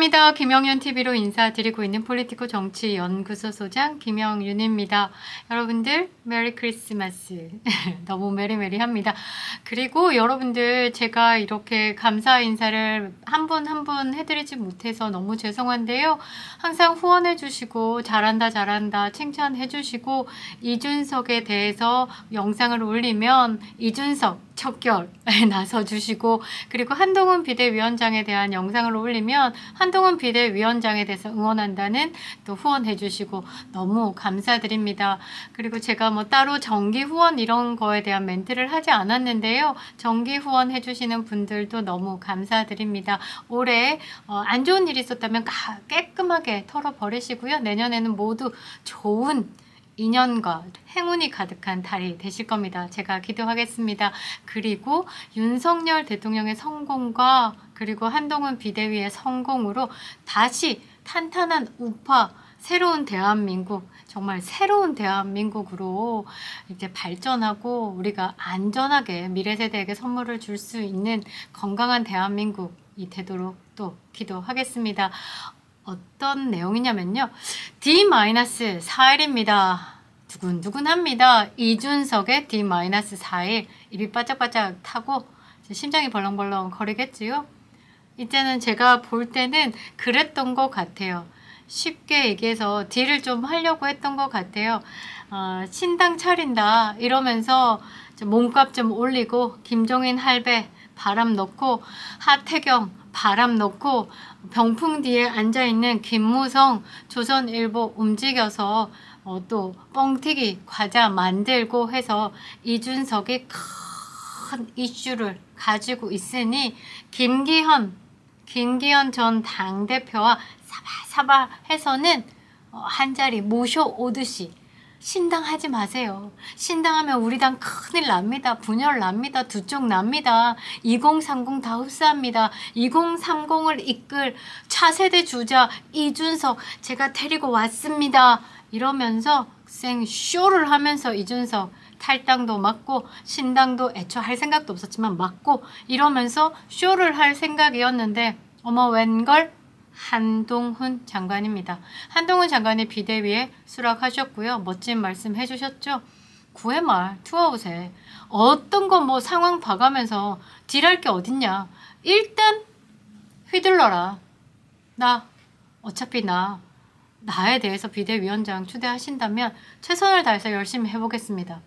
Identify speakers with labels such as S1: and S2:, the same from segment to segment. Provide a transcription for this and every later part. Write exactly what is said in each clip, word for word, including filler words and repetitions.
S1: 반갑습니다. 김영윤티비로 인사드리고 있는 폴리티코 정치연구소 소장 김영윤입니다. 여러분들 메리 크리스마스. 너무 메리메리합니다. 그리고 여러분들 제가 이렇게 감사 인사를 한 분 한 분 해드리지 못해서 너무 죄송한데요. 항상 후원해 주시고 잘한다 잘한다 칭찬해 주시고 이준석에 대해서 영상을 올리면 이준석 척결 나서 주시고, 그리고 한동훈 비대위원장에 대한 영상을 올리면 한동훈 비대위원장에 대해서 응원한다는 또 후원해 주시고 너무 감사드립니다. 그리고 제가 뭐 따로 정기 후원 이런 거에 대한 멘트를 하지 않았는데요. 정기 후원 해주시는 분들도 너무 감사드립니다. 올해 어, 안 좋은 일이 있었다면 깨끗하게 털어버리시고요. 내년에는 모두 좋은 인연과 행운이 가득한 달이 되실 겁니다. 제가 기도하겠습니다. 그리고 윤석열 대통령의 성공과 그리고 한동훈 비대위의 성공으로 다시 탄탄한 우파, 새로운 대한민국, 정말 새로운 대한민국으로 이제 발전하고 우리가 안전하게 미래 세대에게 선물을 줄 수 있는 건강한 대한민국이 되도록 또 기도하겠습니다. 어떤 내용이냐면요. 디 사 일입니다. 두근두근합니다. 이준석의 디 사 일. 입이 바짝바짝 타고 심장이 벌렁벌렁 거리겠지요. 이제는 제가 볼 때는 그랬던 것 같아요. 쉽게 얘기해서 딜을 좀 하려고 했던 것 같아요. 어, 신당 차린다 이러면서 몸값 좀 올리고 김종인 할배 바람 넣고 하태경 바람 넣고 병풍 뒤에 앉아있는 김무성 조선일보 움직여서 어, 또 뻥튀기 과자 만들고 해서 이준석이 큰 이슈를 가지고 있으니 김기현 김기현 전 당대표와 사바사바 해서는 어, 한 자리 모셔오듯이 신당하지 마세요. 신당하면 우리 당 큰일 납니다. 분열 납니다. 두 쪽 납니다. 이공삼공 다 흡수합니다. 이공삼공을 이끌 차세대 주자 이준석 제가 데리고 왔습니다. 이러면서 생쇼를 하면서 이준석 탈당도 막고 신당도 애초 할 생각도 없었지만 막고 이러면서 쇼를 할 생각이었는데 어머 웬걸 한동훈 장관입니다. 한동훈 장관이 비대위에 수락하셨고요. 멋진 말씀 해주셨죠. 구회 말 투아웃에 어떤 거 뭐 상황 봐가면서 딜할 게 어딨냐. 일단 휘둘러라. 나 어차피 나 나에 대해서 비대위원장 추대하신다면 최선을 다해서 열심히 해보겠습니다.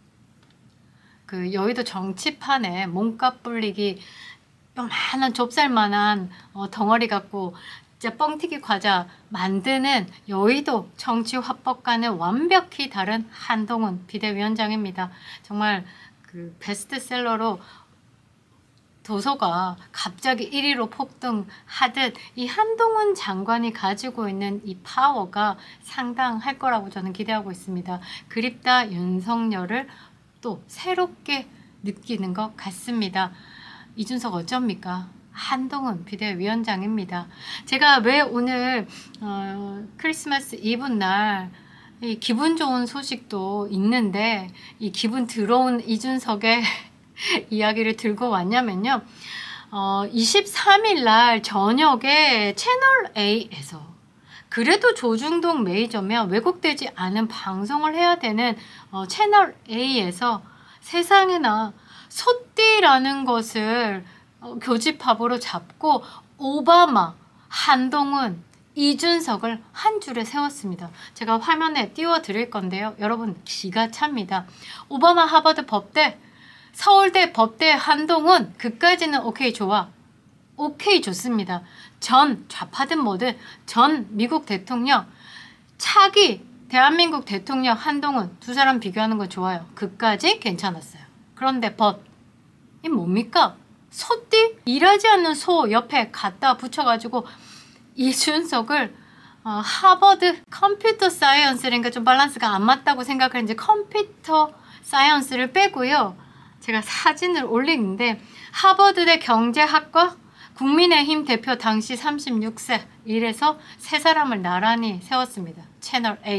S1: 그 여의도 정치판에 몸값 불리기 요만한 좁쌀만한 어, 덩어리 갖고 진짜 뻥튀기 과자 만드는 여의도 정치 화법과는 완벽히 다른 한동훈 비대위원장입니다. 정말 그 베스트셀러로 도서가 갑자기 일 위로 폭등하듯 이 한동훈 장관이 가지고 있는 이 파워가 상당할 거라고 저는 기대하고 있습니다. 그립다 윤석열을 또 새롭게 느끼는 것 같습니다. 이준석 어쩝니까? 한동훈 비대위원장입니다. 제가 왜 오늘 어, 크리스마스 이브 날 이 기분 좋은 소식도 있는데 이 기분 더러운 이준석의 이야기를 들고 왔냐면요. 어, 이십삼 일 날 저녁에 채널 A에서 그래도 조중동 메이저면 왜곡되지 않은 방송을 해야 되는 어, 채널 A에서 세상에나 소띠라는 것을 어, 교집합으로 잡고 오바마, 한동훈, 이준석을 한 줄에 세웠습니다. 제가 화면에 띄워드릴 건데요. 여러분 기가 찹니다. 오바마 하버드 법대, 서울대 법대 한동훈 그까지는 오케이 좋아. 오케이 좋습니다. 전 좌파든 뭐든 전 미국 대통령 차기 대한민국 대통령 한동훈 두 사람 비교하는 거 좋아요. 그까지 괜찮았어요. 그런데 벗 이 뭡니까? 소띠? 일하지 않는 소 옆에 갖다 붙여가지고 이준석을 어, 하버드 컴퓨터 사이언스라니까 좀 밸런스가 안 맞다고 생각하는지 컴퓨터 사이언스를 빼고요. 제가 사진을 올리는데 하버드대 경제학과 국민의힘 대표 당시 삼십육 세 이래서 세 사람을 나란히 세웠습니다. 채널 A가.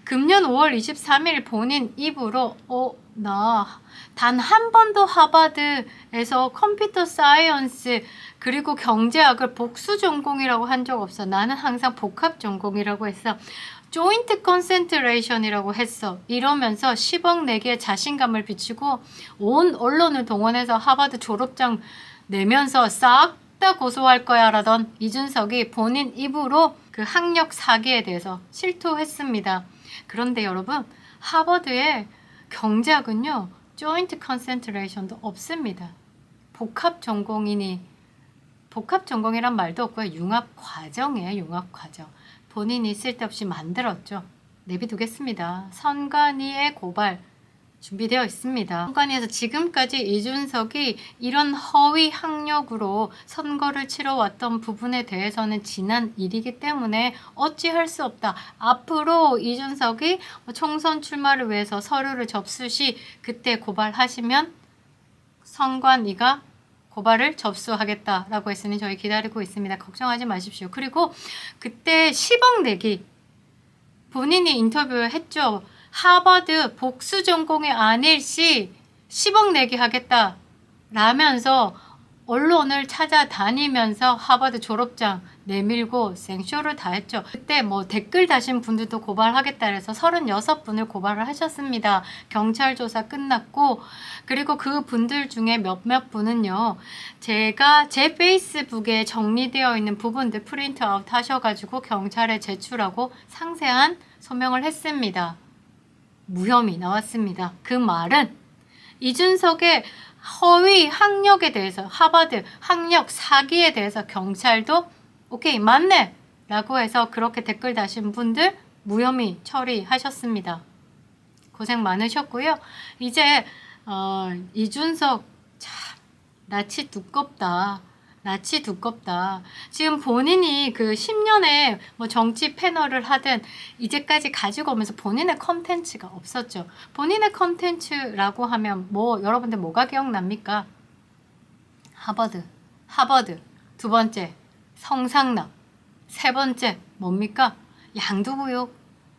S1: 금년 오월 이십삼일 본인 입으로 어, 나 단 한 번도 하버드에서 컴퓨터 사이언스 그리고 경제학을 복수 전공이라고 한 적 없어. 나는 항상 복합 전공이라고 했어. 조인트 컨센트레이션이라고 했어. 이러면서 십억 내기의 자신감을 비추고 온 언론을 동원해서 하버드 졸업장 내면서 싹 다 고소할 거야 라던 이준석이 본인 입으로 그 학력 사기에 대해서 실토했습니다. 그런데 여러분, 하버드의 경제학은요, 조인트 컨센트레이션도 없습니다. 복합 전공이니, 복합 전공이란 말도 없고요. 융합 과정이에요. 융합 과정. 본인이 쓸데없이 만들었죠. 내비두겠습니다. 선관위의 고발 준비되어 있습니다. 선관위에서 지금까지 이준석이 이런 허위 학력으로 선거를 치러왔던 부분에 대해서는 지난 일이기 때문에 어찌할 수 없다. 앞으로 이준석이 총선 출마를 위해서 서류를 접수 시 그때 고발하시면 선관위가 고발을 접수하겠다라고 했으니 저희 기다리고 있습니다. 걱정하지 마십시오. 그리고 그때 십억 내기 본인이 인터뷰를 했죠. 하버드 복수 전공이 아닐 시 십억 내기 하겠다 라면서 언론을 찾아다니면서 하버드 졸업장 내밀고 생쇼를 다 했죠. 그때 뭐 댓글 다신 분들도 고발하겠다 해서 서른여섯 분을 고발을 하셨습니다. 경찰 조사 끝났고, 그리고 그 분들 중에 몇몇 분은요, 제가 제 페이스북에 정리되어 있는 부분들 프린트아웃 하셔가지고 경찰에 제출하고 상세한 소명을 했습니다. 무혐의 나왔습니다. 그 말은 이준석의 허위 학력에 대해서, 하버드 학력 사기에 대해서 경찰도 오케이 맞네 라고 해서 그렇게 댓글 다신 분들 무혐의 처리하셨습니다. 고생 많으셨고요. 이제 어, 이준석 참 낯이 두껍다. 낯이 두껍다. 지금 본인이 그 십 년에 뭐 정치 패널을 하든 이제까지 가지고 오면서 본인의 컨텐츠가 없었죠. 본인의 컨텐츠라고 하면 뭐 여러분들 뭐가 기억납니까? 하버드, 하버드. 두 번째, 성상납. 세 번째, 뭡니까? 양두구육.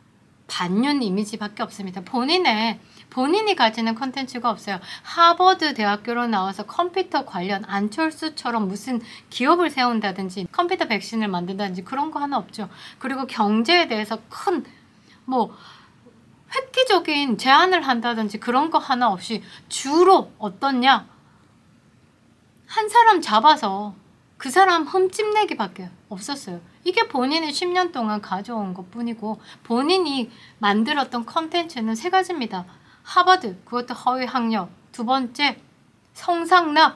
S1: 반윤 이미지밖에 없습니다. 본인의 본인이 가지는 컨텐츠가 없어요. 하버드 대학교로 나와서 컴퓨터 관련 안철수처럼 무슨 기업을 세운다든지 컴퓨터 백신을 만든다든지 그런 거 하나 없죠. 그리고 경제에 대해서 큰 뭐 획기적인 제안을 한다든지 그런 거 하나 없이 주로 어떻냐? 한 사람 잡아서 그 사람 흠집내기밖에 없었어요. 이게 본인이 십 년 동안 가져온 것 뿐이고, 본인이 만들었던 컨텐츠는 세 가지입니다. 하버드, 그것도 허위 학력. 두 번째, 성상납.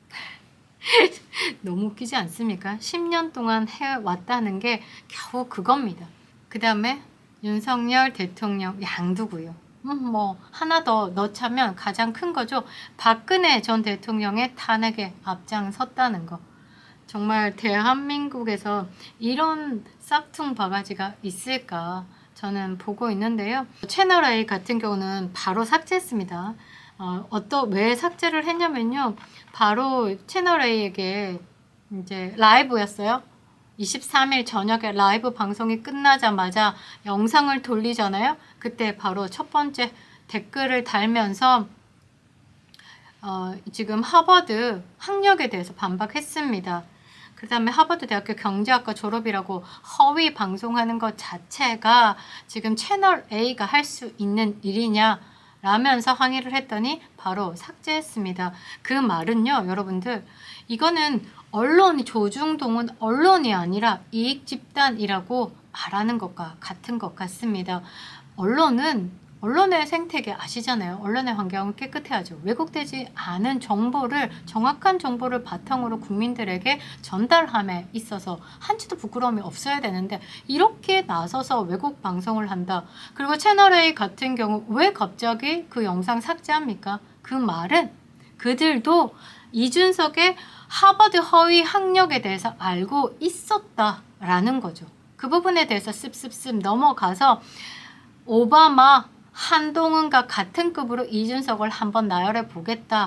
S1: 너무 웃기지 않습니까? 십 년 동안 해왔다는 게 겨우 그겁니다. 그 다음에 윤석열 대통령 양두구요. 음, 뭐 하나 더 넣자면 가장 큰 거죠. 박근혜 전 대통령의 탄핵에 앞장섰다는 거. 정말 대한민국에서 이런 싹퉁 바가지가 있을까 저는 보고 있는데요. 채널A 같은 경우는 바로 삭제했습니다. 어, 어떤 왜 삭제를 했냐면요. 바로 채널A에게 이제 라이브였어요. 이십삼일 저녁에 라이브 방송이 끝나자마자 영상을 돌리잖아요. 그때 바로 첫 번째 댓글을 달면서 어, 지금 하버드 학력에 대해서 반박했습니다. 그 다음에 하버드 대학교 경제학과 졸업이라고 허위 방송하는 것 자체가 지금 채널A가 할 수 있는 일이냐 라면서 항의를 했더니 바로 삭제했습니다. 그 말은요, 여러분들, 이거는 언론이, 조중동은 언론이 아니라 이익집단이라고 말하는 것과 같은 것 같습니다. 언론은 언론의 생태계 아시잖아요. 언론의 환경은 깨끗해야죠. 왜곡되지 않은 정보를, 정확한 정보를 바탕으로 국민들에게 전달함에 있어서 한치도 부끄러움이 없어야 되는데 이렇게 나서서 왜곡 방송을 한다. 그리고 채널A 같은 경우 왜 갑자기 그 영상 삭제합니까? 그 말은 그들도 이준석의 하버드 허위 학력에 대해서 알고 있었다라는 거죠. 그 부분에 대해서 습습습 넘어가서 오바마, 한동훈과 같은 급으로 이준석을 한번 나열해 보겠다.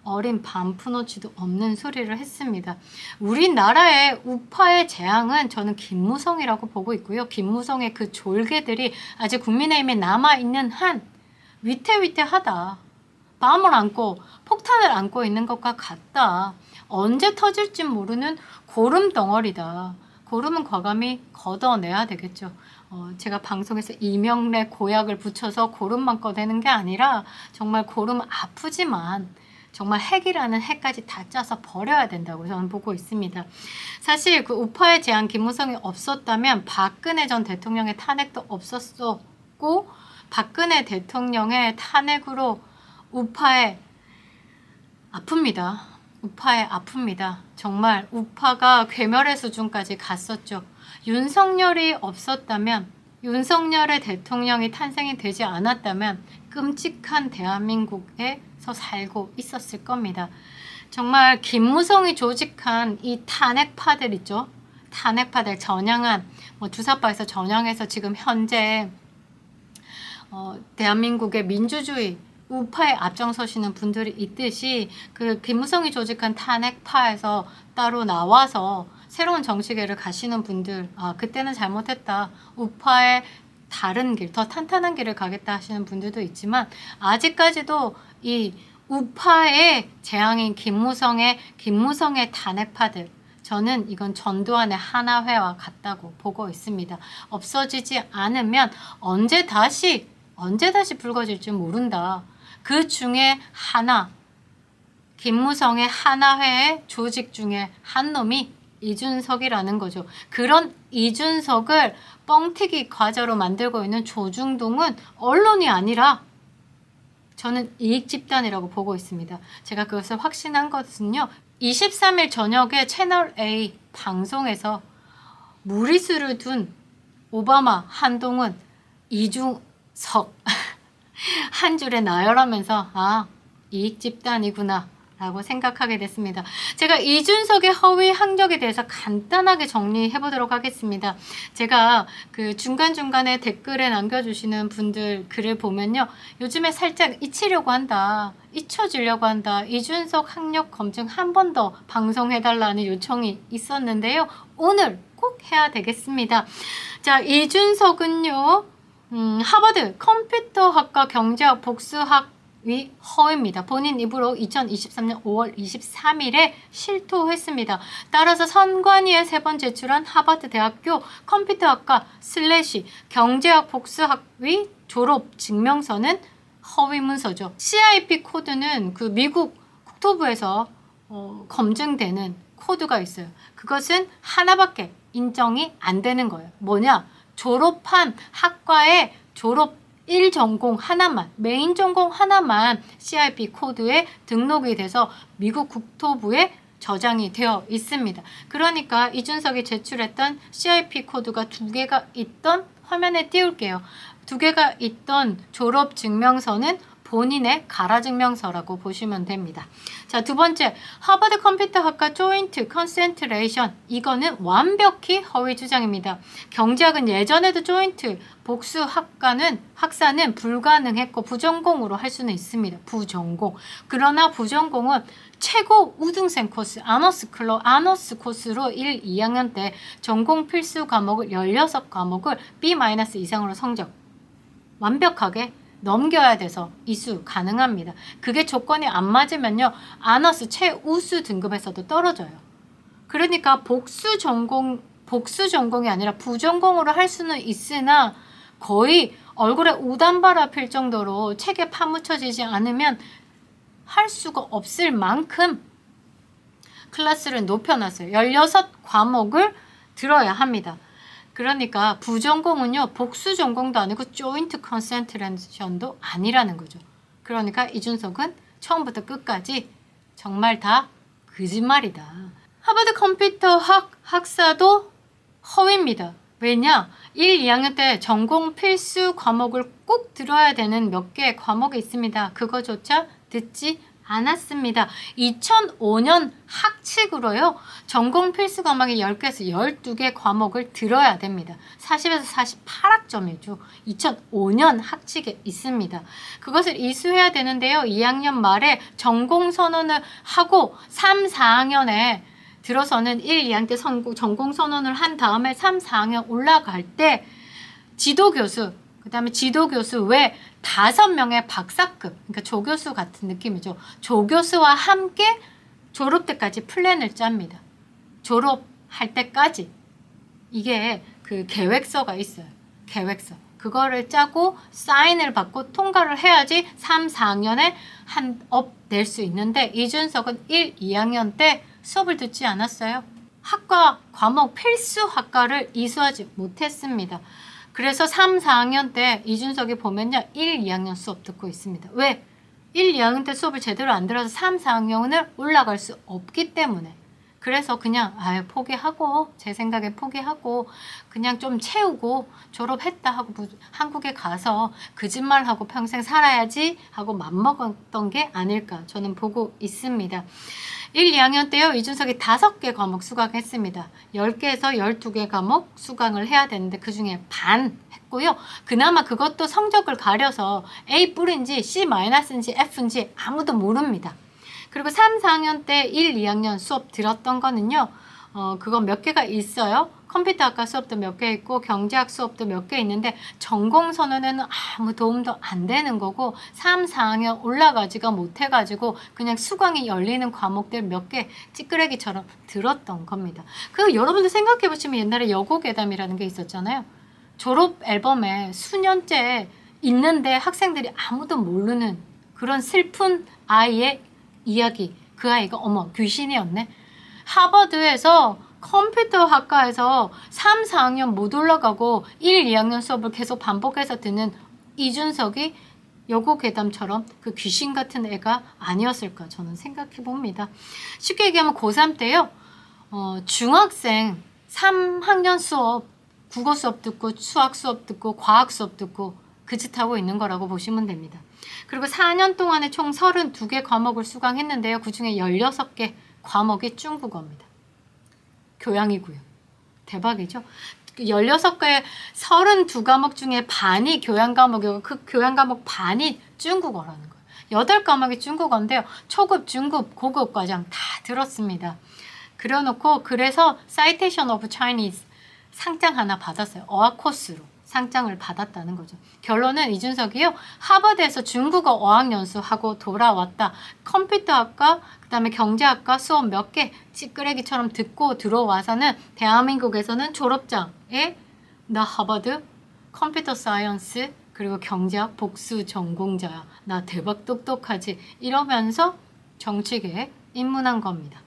S1: 어린 반푼어치도 없는 소리를 했습니다. 우리나라의 우파의 재앙은 저는 김무성이라고 보고 있고요. 김무성의 그 졸개들이 아직 국민의힘에 남아있는 한 위태위태하다. 마음을 안고 폭탄을 안고 있는 것과 같다. 언제 터질지 모르는 고름 덩어리다. 고름은 과감히 걷어내야 되겠죠. 어, 제가 방송에서 이명래 고약을 붙여서 고름만 꺼내는 게 아니라 정말 고름 아프지만 정말 핵이라는 핵까지 다 짜서 버려야 된다고 저는 보고 있습니다. 사실 그 우파의 재앙 김무성이 없었다면 박근혜 전 대통령의 탄핵도 없었었고 박근혜 대통령의 탄핵으로 우파의 아픕니다. 우파의 아픕니다. 정말 우파가 괴멸의 수준까지 갔었죠. 윤석열이 없었다면, 윤석열의 대통령이 탄생이 되지 않았다면 끔찍한 대한민국에서 살고 있었을 겁니다. 정말 김무성이 조직한 이 탄핵파들 있죠. 탄핵파들 전향한, 뭐 주사파에서 전향해서 지금 현재 어, 대한민국의 민주주의 우파에 앞장서시는 분들이 있듯이 그 김무성이 조직한 탄핵파에서 따로 나와서 새로운 정치계를 가시는 분들, 아 그때는 잘못했다. 우파의 다른 길, 더 탄탄한 길을 가겠다 하시는 분들도 있지만 아직까지도 이 우파의 재앙인 김무성의 김무성의 탄핵파들, 저는 이건 전두환의 하나회와 같다고 보고 있습니다. 없어지지 않으면 언제 다시 언제 다시 불거질지 모른다. 그 중에 하나, 김무성의 하나회의 조직 중에 한 놈이 이준석이라는 거죠. 그런 이준석을 뻥튀기 과자로 만들고 있는 조중동은 언론이 아니라 저는 이익집단이라고 보고 있습니다. 제가 그것을 확신한 것은요. 이십삼 일 저녁에 채널A 방송에서 무리수를 둔 오바마, 한동훈, 이준석 한 줄에 나열하면서 아 이익집단이구나 라고 생각하게 됐습니다. 제가 이준석의 허위 학력에 대해서 간단하게 정리해 보도록 하겠습니다. 제가 그 중간중간에 댓글에 남겨주시는 분들 글을 보면요. 요즘에 살짝 잊히려고 한다. 잊혀지려고 한다. 이준석 학력 검증 한 번 더 방송해달라는 요청이 있었는데요. 오늘 꼭 해야 되겠습니다. 자, 이준석은요. 음, 하버드 컴퓨터학과 경제학 복수학위 허위입니다. 본인 입으로 이천이십삼 년 오월 이십삼일에 실토했습니다. 따라서 선관위에 세 번 제출한 하버드 대학교 컴퓨터학과 슬래시 경제학 복수학위 졸업 증명서는 허위 문서죠. 씨아이피 코드는 그 미국 국토부에서 어, 검증되는 코드가 있어요. 그것은 하나밖에 인정이 안 되는 거예요. 뭐냐? 졸업한 학과의 졸업 일 전공 하나만, 메인 전공 하나만 씨아이피 코드에 등록이 돼서 미국 국토부에 저장이 되어 있습니다. 그러니까 이준석이 제출했던 씨아이피 코드가 두 개가 있던, 화면에 띄울게요. 두 개가 있던 졸업 증명서는 본인의 가라 증명서라고 보시면 됩니다. 자, 두 번째, 하버드 컴퓨터학과 조인트 컨센트레이션. 이거는 완벽히 허위 주장입니다. 경제학은 예전에도 조인트 복수학과는 학사는 불가능했고 부전공으로 할 수는 있습니다. 부전공. 그러나 부전공은 최고 우등생 코스, 아너스 클럽, 아너스 코스로 일, 이 학년 때 전공 필수 과목을 십육 과목을 비 이상으로 성적 완벽하게 넘겨야 돼서 이수 가능합니다. 그게 조건이 안 맞으면요. 아너스 최우수 등급에서도 떨어져요. 그러니까 복수 전공, 복수 전공이 아니라 부전공으로 할 수는 있으나 거의 얼굴에 우단바라 필 정도로 책에 파묻혀지지 않으면 할 수가 없을 만큼 클래스를 높여놨어요. 십육 과목을 들어야 합니다. 그러니까 부전공은요. 복수 전공도 아니고 조인트 컨센트레이션도 아니라는 거죠. 그러니까 이준석은 처음부터 끝까지 정말 다 거짓말이다. 하버드 컴퓨터학 학사도 허위입니다. 왜냐? 일, 이 학년 때 전공 필수 과목을 꼭 들어야 되는 몇 개의 과목이 있습니다. 그거조차 듣지 않았습니다. 이천오 년 학칙으로요. 전공 필수 과목이 열 개에서 열두 개 과목을 들어야 됩니다. 사십에서 사십팔 학점이죠. 이천오 년 학칙에 있습니다. 그것을 이수해야 되는데요. 이 학년 말에 전공 선언을 하고 삼, 사 학년에 들어서는 일, 이 학년 때 전공 선언을 한 다음에 삼, 사 학년 올라갈 때 지도교수, 그 다음에 지도교수 외 다섯 명의 박사급, 그러니까 조교수 같은 느낌이죠. 조교수와 함께 졸업 때까지 플랜을 짭니다. 졸업할 때까지. 이게 그 계획서가 있어요. 계획서. 그거를 짜고 사인을 받고 통과를 해야지 삼, 사 학년에 한 업 낼 수 있는데 이준석은 일, 이 학년 때 수업을 듣지 않았어요. 학과, 과목 필수 학과를 이수하지 못했습니다. 그래서 삼, 사 학년 때 이준석이 보면요. 일, 이 학년 수업 듣고 있습니다. 왜? 일, 이 학년 때 수업을 제대로 안 들어서 삼, 사 학년을 올라갈 수 없기 때문에. 그래서 그냥 아유 포기하고 제 생각에 포기하고 그냥 좀 채우고 졸업했다 하고 한국에 가서 거짓말하고 평생 살아야지 하고 맘먹었던 게 아닐까 저는 보고 있습니다. 일, 이 학년 때요. 이준석이 다섯 개 과목 수강했습니다. 열 개에서 열두 개 과목 수강을 해야 되는데 그중에 반 했고요. 그나마 그것도 성적을 가려서 A 뿔인지 C 마이너스인지 F인지 아무도 모릅니다. 그리고 삼, 사 학년 때 일, 이 학년 수업 들었던 거는요. 어, 그건 몇 개가 있어요. 컴퓨터학과 수업도 몇 개 있고 경제학 수업도 몇 개 있는데 전공 선언에는 아무 도움도 안 되는 거고 삼, 사 학년 올라가지가 못해가지고 그냥 수강이 열리는 과목들 몇 개 찌끄레기처럼 들었던 겁니다. 그 여러분들 생각해 보시면 옛날에 여고괴담이라는 게 있었잖아요. 졸업 앨범에 수년째 있는데 학생들이 아무도 모르는 그런 슬픈 아이의 이야기. 그 아이가 어머 귀신이었네. 하버드에서 컴퓨터 학과에서 삼, 사 학년 못 올라가고 일, 이 학년 수업을 계속 반복해서 듣는 이준석이 여고괴담처럼 그 귀신 같은 애가 아니었을까 저는 생각해 봅니다. 쉽게 얘기하면 고삼 때요. 어, 중학생 삼 학년 수업 국어 수업 듣고 수학 수업 듣고 과학 수업 듣고 그 짓 하고 있는 거라고 보시면 됩니다. 그리고 사 년 동안에 총 서른두 개 과목을 수강했는데요. 그중에 열여섯 개 과목이 중국어입니다. 교양이고요. 대박이죠? 열여섯 개 서른두 과목 중에 반이 교양 과목이고 그 교양 과목 반이 중국어라는 거예요. 여덟 과목이 중국어인데요. 초급, 중급, 고급 과정 다 들었습니다. 그려놓고 그래서 사이테이션 오브 차이니즈 상장 하나 받았어요. 어학 코스로. 상장을 받았다는 거죠. 결론은 이준석이요. 하버드에서 중국어 어학연수하고 돌아왔다. 컴퓨터학과 그 다음에 경제학과 수업 몇 개 찌끄레기처럼 듣고 들어와서는 대한민국에서는 졸업장에 나 하버드 컴퓨터 사이언스 그리고 경제학 복수 전공자야. 나 대박 똑똑하지. 이러면서 정치계에 입문한 겁니다.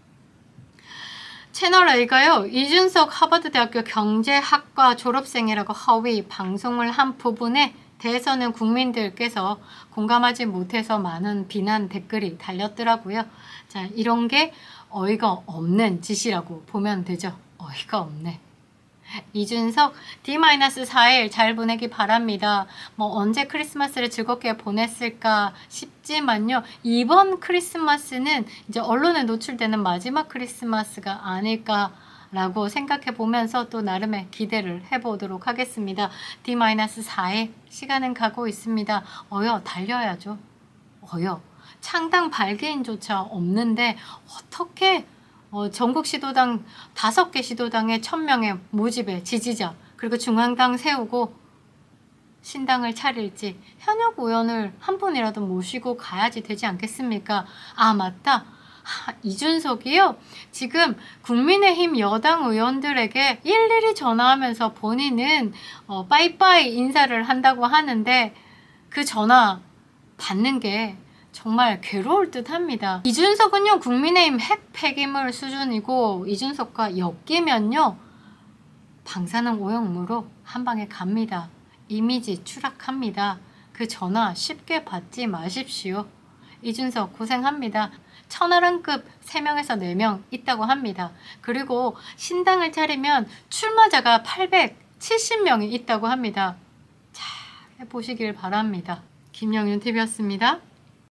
S1: 채널 A가요. 이준석 하버드대학교 경제학과 졸업생이라고 허위 방송을 한 부분에 대해서는 국민들께서 공감하지 못해서 많은 비난 댓글이 달렸더라고요. 자, 이런 게 어이가 없는 짓이라고 보면 되죠. 어이가 없네. 이준석 디 사 일 잘 보내기 바랍니다. 뭐 언제 크리스마스를 즐겁게 보냈을까 싶지만요. 이번 크리스마스는 이제 언론에 노출되는 마지막 크리스마스가 아닐까라고 생각해 보면서 또 나름의 기대를 해보도록 하겠습니다. 디 사 일 시간은 가고 있습니다. 어여 달려야죠. 어여 창당 발기인조차 없는데 어떻게 어, 전국 시도당 다섯 개 시도당에 천 명의 모집의 지지자 그리고 중앙당 세우고 신당을 차릴지 현역 의원을 한 분이라도 모시고 가야지 되지 않겠습니까? 아 맞다. 하, 이준석이요. 지금 국민의힘 여당 의원들에게 일일이 전화하면서 본인은 어, 빠이빠이 인사를 한다고 하는데 그 전화 받는 게 정말 괴로울 듯 합니다. 이준석은요 국민의힘 핵 폐기물 수준이고 이준석과 엮이면요 방사능 오염으로 한 방에 갑니다. 이미지 추락합니다. 그 전화 쉽게 받지 마십시오. 이준석 고생합니다. 천하람급 세 명에서 네 명 있다고 합니다. 그리고 신당을 차리면 출마자가 팔백칠십 명이 있다고 합니다. 잘 해보시길 바랍니다. 김영윤 티비였습니다.